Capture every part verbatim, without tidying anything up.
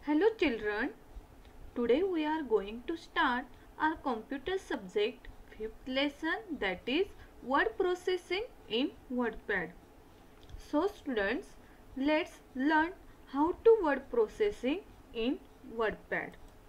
Hello children, today we are going to start our computer subject fifth lesson, that is word processing in WordPad. So students, let's learn how to word processing in WordPad.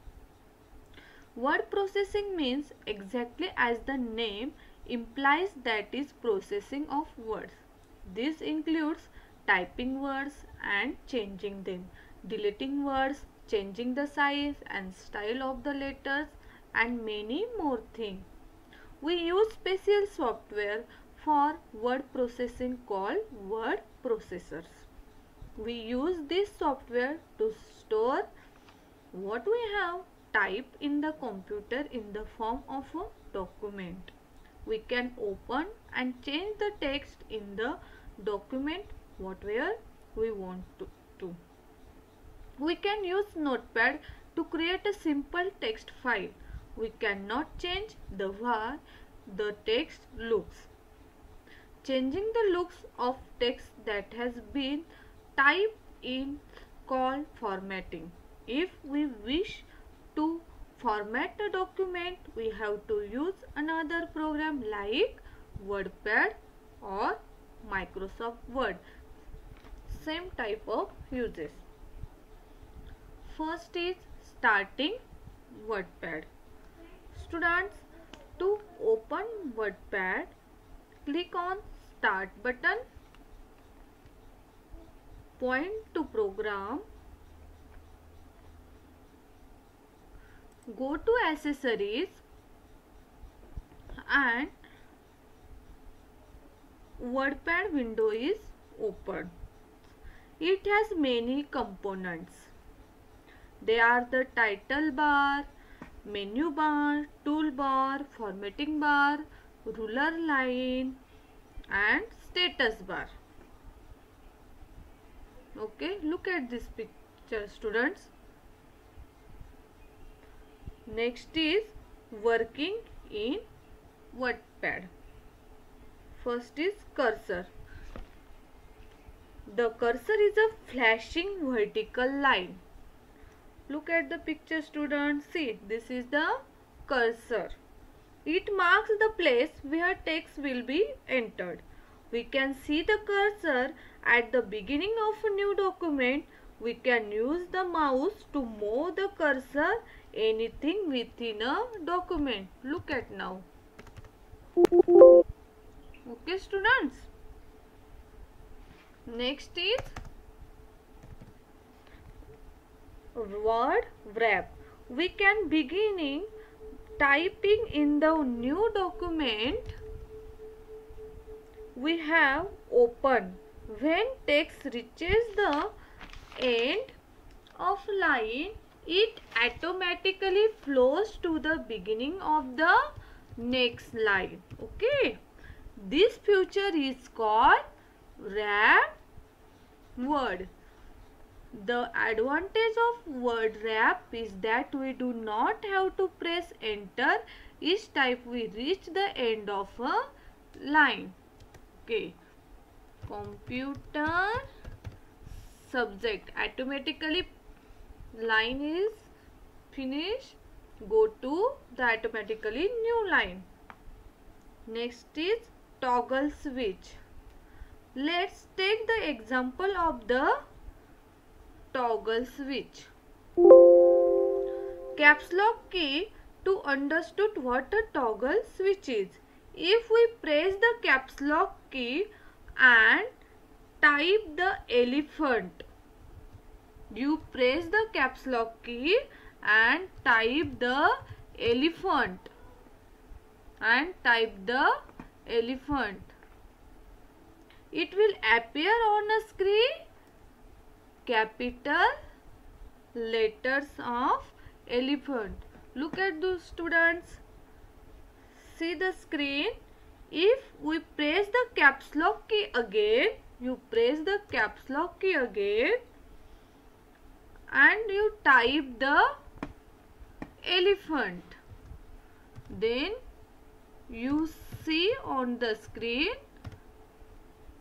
Word processing means exactly as the name implies, that is processing of words. This includes typing words and changing them, deleting words, changing the size and style of the letters, and many more things. We use special software for word processing called word processors. We use this software to store what we have typed in the computer in the form of a document. We can open and change the text in the document whatever we want to do. We can use Notepad to create a simple text file. We cannot change the way the text looks. Changing the looks of text that has been typed in called formatting. If we wish to format a document, we have to use another program like WordPad or Microsoft Word. Same type of uses. First is starting WordPad. Students, to open WordPad, click on Start button, point to Program, go to Accessories and WordPad window is opened. It has many components. They are the title bar, menu bar, toolbar, formatting bar, ruler line and status bar. Okay, look at this picture students. Next is working in WordPad. First is cursor. The cursor is a flashing vertical line. Look at the picture students. See, this is the cursor. It marks the place where text will be entered. We can see the cursor at the beginning of a new document. We can use the mouse to move the cursor anything within a document. Look at now. Okay students. Next is word wrap. We can beginning typing in the new document. We have open. When text reaches the end of line, it automatically flows to the beginning of the next line. Okay. This feature is called wrap word. The advantage of word wrap is that we do not have to press enter each time we reach the end of a line. Okay. Computer subject, automatically line is finished, go to the automatically new line. Next is toggle switch. Let's take the example of the toggle switch. Caps lock key to understood what a toggle switch is. If we press the caps lock key and type the elephant, you press the caps lock key and type the elephant and type the elephant, it will appear on a screen capital letters of elephant. Look at those students. See the screen. If we press the caps lock key again, you press the caps lock key again and you type the elephant, then you see on the screen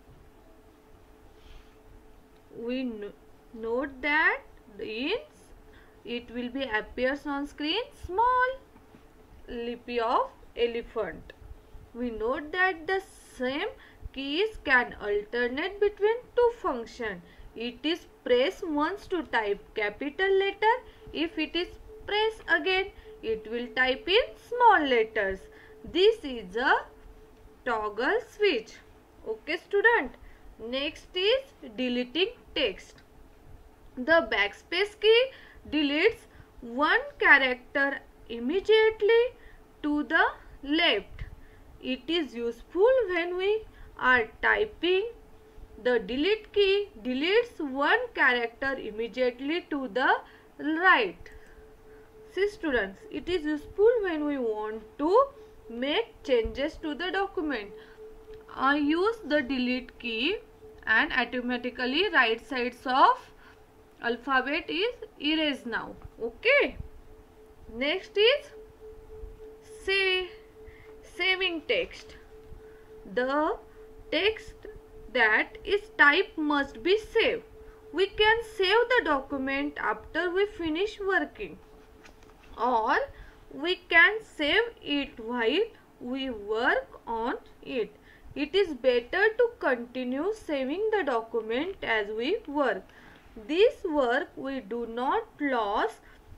we note that in it will be appears on screen small lippy of elephant. We note that the same keys can alternate between two functions. It is press once to type capital letter. If it is press again, it will type in small letters. This is a toggle switch. Okay student. Next is deleting text. The backspace key deletes one character immediately to the left. It is useful when we are typing. The delete key deletes one character immediately to the right. See students, it is useful when we want to make changes to the document. I use the delete key and automatically right sides of alphabet is erased now. Okay. Next is save, saving text. The text that is typed must be saved. We can save the document after we finish working, or we can save it while we work on it. It is better to continue saving the document as we work. This work we do not lose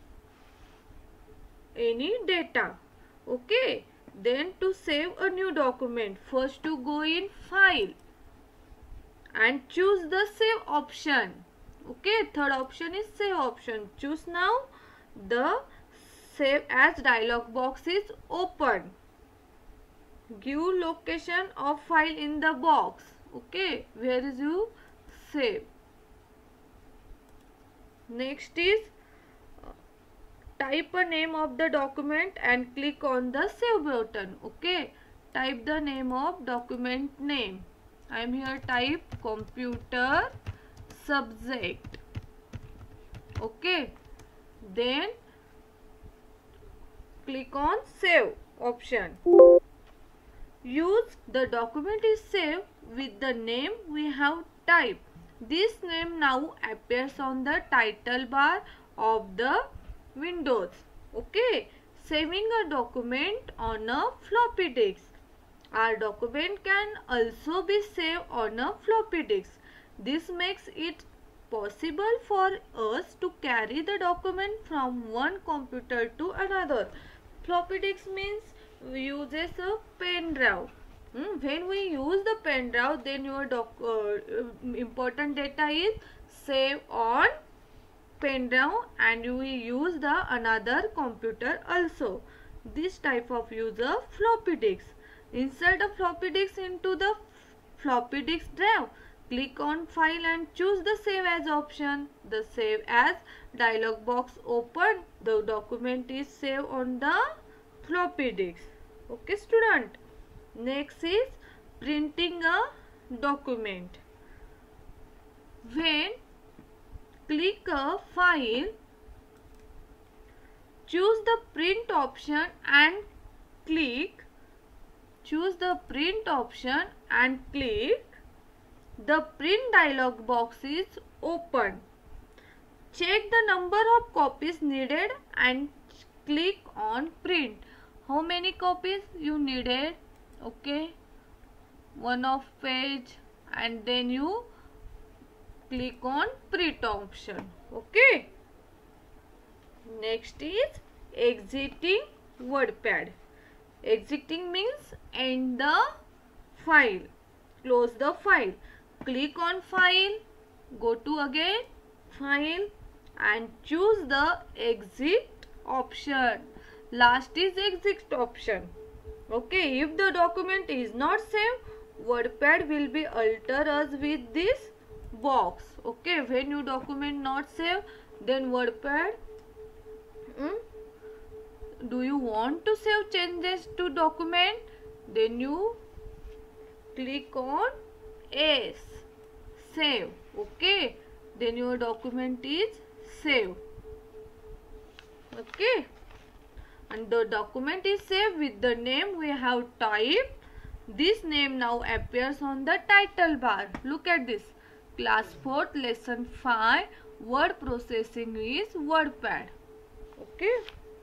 any data. Okay. Then to save a new document, first to go in File and choose the Save option. Okay. Third option is Save option. Choose now. The Save As dialog box is open. Give location of file in the box. Okay. Where is you save? Next is uh, type a name of the document and click on the save button. Okay. Type the name of document name. I am here type computer subject. Okay. Then click on save option. Use the document is saved with the name we have typed. This name now appears on the title bar of the Windows. Okay. Saving a document on a floppy disk. Our document can also be saved on a floppy disk. This makes it possible for us to carry the document from one computer to another. Floppy disk means we uses a pen drive. Hmm? When we use the pen drive, then your doc, uh, important data is saved on pen drive, and we use the another computer also. This type of user floppy disk. Insert a floppy disk into the floppy disk drive. Click on File and choose the Save As option. The Save As dialog box open. The document is saved on the floppy disk. Okay student. Next is printing a document. When click a file, choose the print option and click choose the print option and click. The print dialog box is open. Check the number of copies needed and click on print. How many copies you needed? Okay, one of page, and then you click on print option. Okay. Next is exiting WordPad. Exiting means end the file, close the file. Click on File, go to again File and choose the exit option. Last is exit option. Okay, if the document is not saved, WordPad will be alter us with this box. Okay, when your document not saved, then WordPad, hmm, do you want to save changes to document? Then you click on Yes, save. Okay, then your document is saved. Okay, and the document is saved with the name we have typed. This name now appears on the title bar. Look at this. Class fourth lesson five, word processing is WordPad. Okay.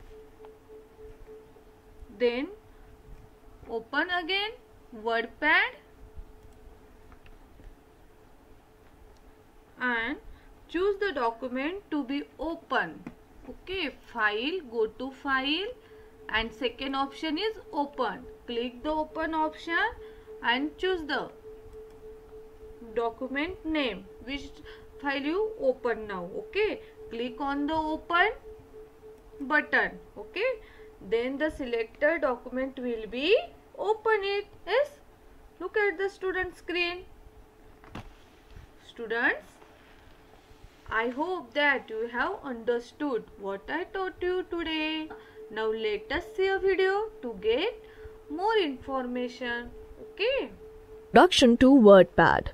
Then open again WordPad and choose the document to be open. Okay, file, go to file and second option is open. Click the open option and choose the document name, which file you open now. Okay, click on the open button. Okay, then the selected document will be open it. Yes, look at the student screen. Students, I hope that you have understood what I taught you today. Now let us see a video to get more information. Okay. Introduction to WordPad.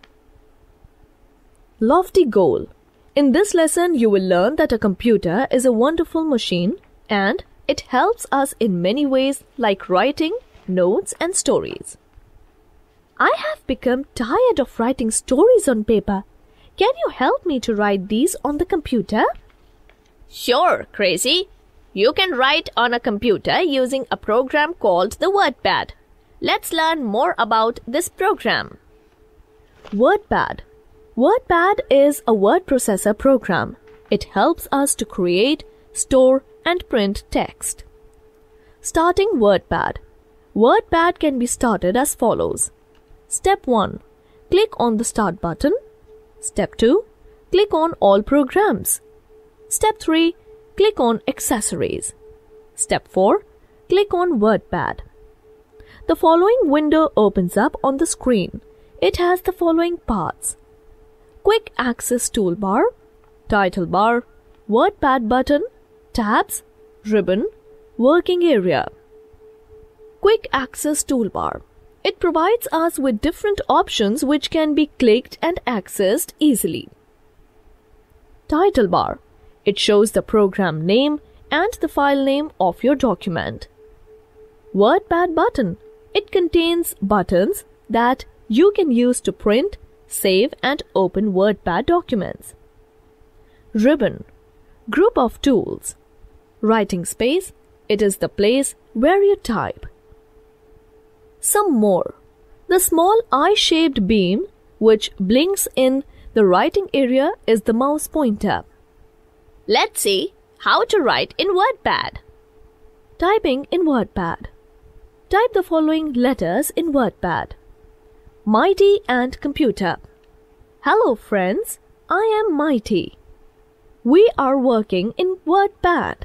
Lofty goal. In this lesson, you will learn that a computer is a wonderful machine and it helps us in many ways like writing, notes and stories. I have become tired of writing stories on paper. Can you help me to write these on the computer? Sure, Crazy. You can write on a computer using a program called the WordPad. Let's learn more about this program. WordPad. WordPad is a word processor program. It helps us to create, store and print text. Starting WordPad. WordPad can be started as follows. Step one. Click on the Start button. Step two. Click on All Programs. Step three. Click on Accessories. Step four. Click on WordPad. The following window opens up on the screen. It has the following parts: Quick Access Toolbar, Title Bar, WordPad button, Tabs, Ribbon, Working Area. Quick Access Toolbar. It provides us with different options which can be clicked and accessed easily. Title Bar. It shows the program name and the file name of your document. WordPad button. It contains buttons that you can use to print, save and open WordPad documents. Ribbon. Group of tools. Writing space. It is the place where you type. Some more. The small eye-shaped beam which blinks in the writing area is the mouse pointer. Let's see how to write in WordPad. Typing in WordPad. Type the following letters in WordPad. Mighty and computer. Hello friends, I am Mighty. We are working in WordPad.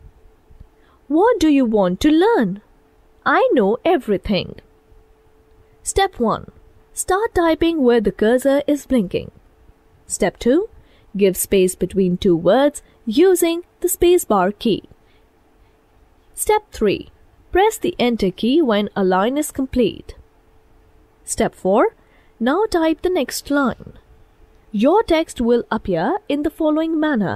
What do you want to learn? I know everything. Step one. Start typing where the cursor is blinking. Step two. Give space between two words using the spacebar key. Step three. Press the Enter key when a line is complete. Step four. Now type the next line. Your text will appear in the following manner.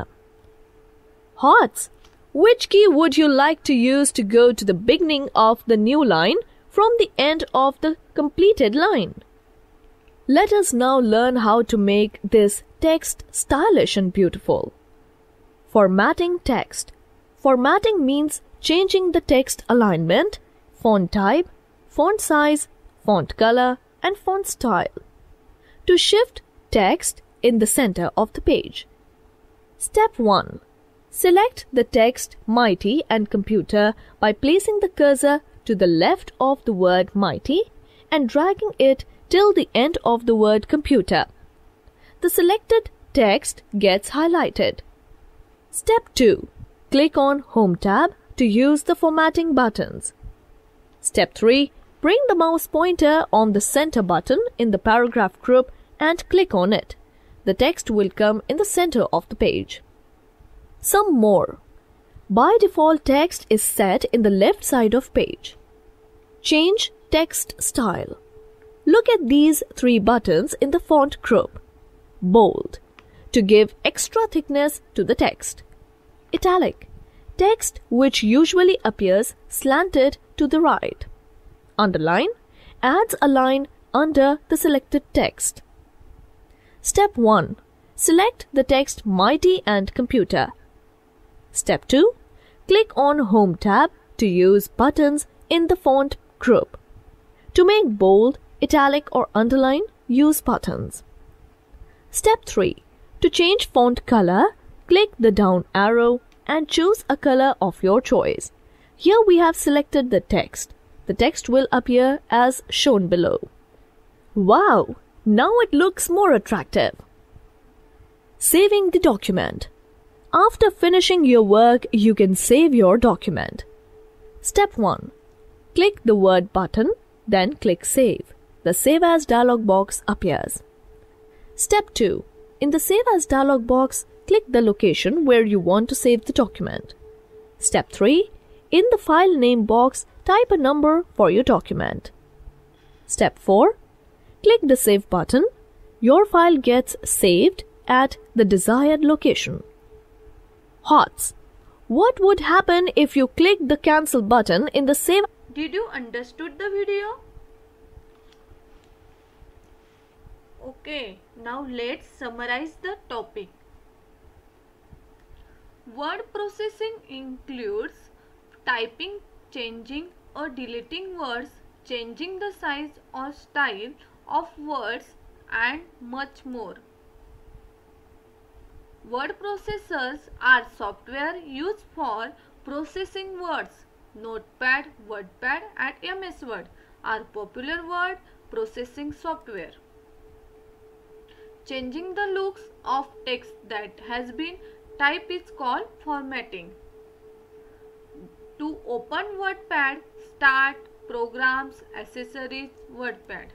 Hearts. Which key would you like to use to go to the beginning of the new line from the end of the completed line? Let us now learn how to make this text stylish and beautiful. Formatting text. Formatting means changing the text alignment, font type, font size, font color, and font style to shift text in the center of the page. Step one. Select the text Mighty and Computer by placing the cursor to the left of the word Mighty and dragging it till the end of the word Computer. The selected text gets highlighted. Step two. Click on Home tab to use the formatting buttons. Step three. Bring the mouse pointer on the center button in the paragraph group and click on it. The text will come in the center of the page. Some more. By default, text is set in the left side of page. Change text style. Look at these three buttons in the font group. Bold, to give extra thickness to the text. Italic, text which usually appears slanted to the right. Underline, adds a line under the selected text. Step one. Select the text Mighty and Computer. Step two. Click on Home tab to use buttons in the font group. To make bold, italic or underline, use buttons. Step three. To change font color, click the down arrow and choose a color of your choice. Here we have selected the text. The text will appear as shown below. Wow! Now it looks more attractive. Saving the document. After finishing your work, you can save your document. Step one. Click the Word button, then click Save. The Save As dialog box appears. Step two. In the Save As dialog box, click the location where you want to save the document. Step three. In the File Name box, type a number for your document. Step four. Click the Save button. Your file gets saved at the desired location. Hots. What would happen if you click the Cancel button in the Save? Did you understood the video? Okay, now let's summarize the topic. Word processing includes typing, changing or deleting words, changing the size or style of words, and much more. Word processors are software used for processing words. Notepad, WordPad and M S Word are popular word processing software. Changing the looks of text that has been typed is called formatting. To open WordPad, start Programs, Accessories, WordPad.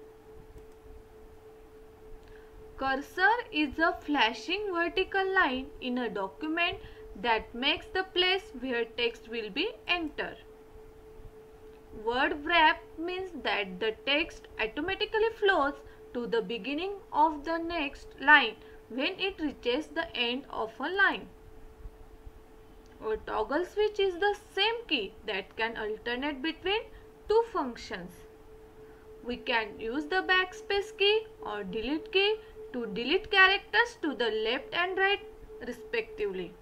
Cursor is a flashing vertical line in a document that makes the place where text will be entered. Word wrap means that the text automatically flows to the beginning of the next line when it reaches the end of a line. A toggle switch is the same key that can alternate between two functions. We can use the backspace key or delete key to delete characters to the left and right respectively.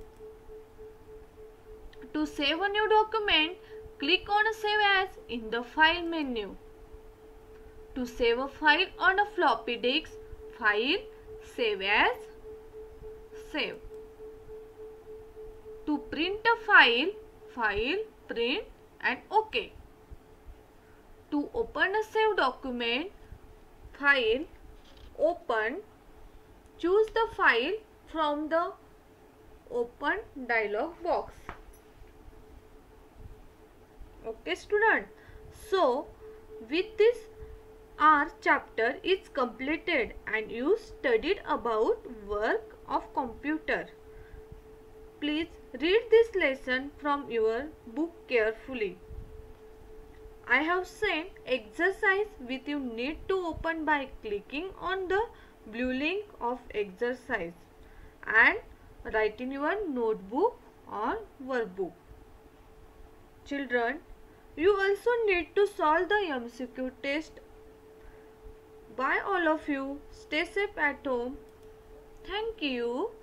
To save a new document, click on Save As in the File menu. To save a file on a floppy disk, File, Save As, Save. To print a file, File, Print and OK. To open a saved document, File, Open, choose the file from the Open dialog box. Okay student, so with this our chapter is completed and you studied about work of computer. Please read this lesson from your book carefully. I have sent exercise with you need to open by clicking on the blue link of exercise and write in your notebook or workbook. Children, you also need to solve the M C Q test. Bye all of you. Stay safe at home. Thank you.